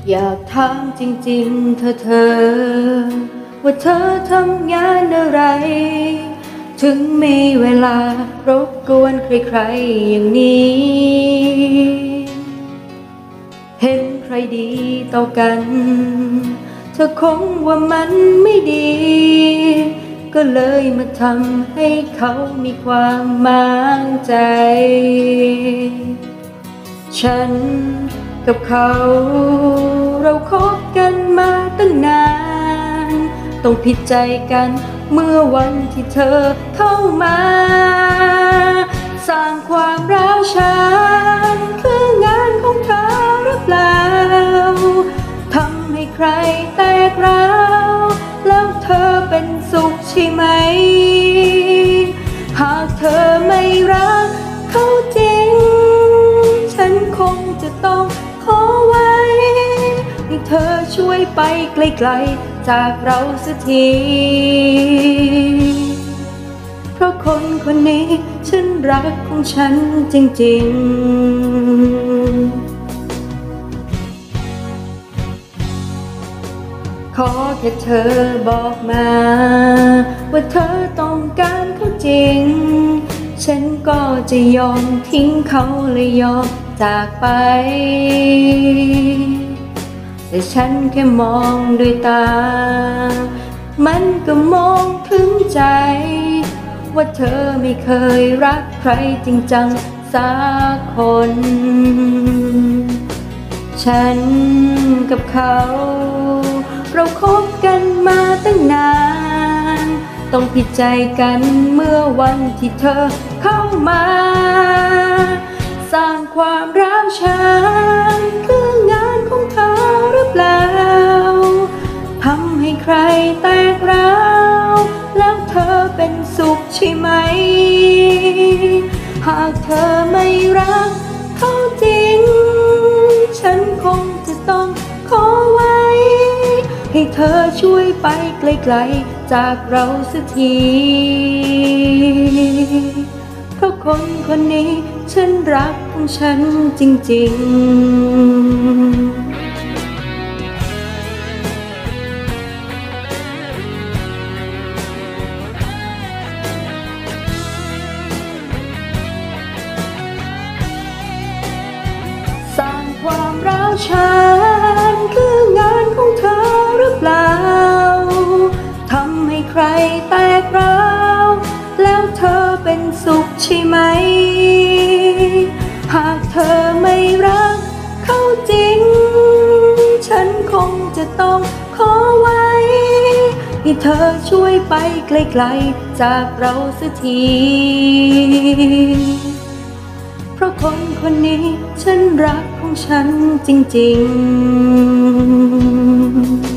อยากถามจริงๆเธอว่าเธอทำงานอะไรถึงมีเวลารบกวนใครๆอย่างนี้เห็นใครดีต่อกันเธอคงว่ามันไม่ดีก็เลยมาทำให้เขามีความหมางใจฉันกับเขาเราคบกันมาตั้งนานต้องผิดใจกันเมื่อวันที่เธอเข้ามาสร้างความร้าวฉานคืองานของเธอหรือเปล่าทำให้ใครแตกร้าวแล้วเธอเป็นสุขใช่ไหมหากเธอไม่รักเขาจริงฉันคงจะต้องขอไว้ให้เธอช่วยไปไกลๆจากเราสักทีเพราะคนคนนี้ฉันรักของฉันจริงๆขอแค่เธอบอกมาว่าเธอต้องการเขาจริงฉันก็จะยอมทิ้งเขาและยอมจากไปแต่ฉันแค่มองด้วยตามันก็มองถึงใจว่าเธอไม่เคยรักใครจริงจังสักคนฉันกับเขาเราคบกันมาตั้งนานต้องผิดใจกันเมื่อวันที่เธอเข้ามาสร้างความร้าวฉานคืองานของเธอหรือเปล่าทำให้ใครแตกร้าวแล้วเธอเป็นสุขใช่ไหมหากเธอไม่รักเขาจริงฉันคงจะต้องขอไว้ให้เธอช่วยไปไกลๆจากเราสักทีเพราะคนคนนี้ฉันรักของฉันจริงๆสร้างความร้าวฉานคืองานของเธอหรือเปล่าทำให้ใครแตกร้าวแล้วเธอเป็นสุขใช่ไหมหากเธอไม่รักเขาจริงฉันคงจะต้องขอไว้ให้เธอช่วยไปไกลๆจากเราสักทีเพราะคนคนนี้ฉันรักของฉันจริงๆ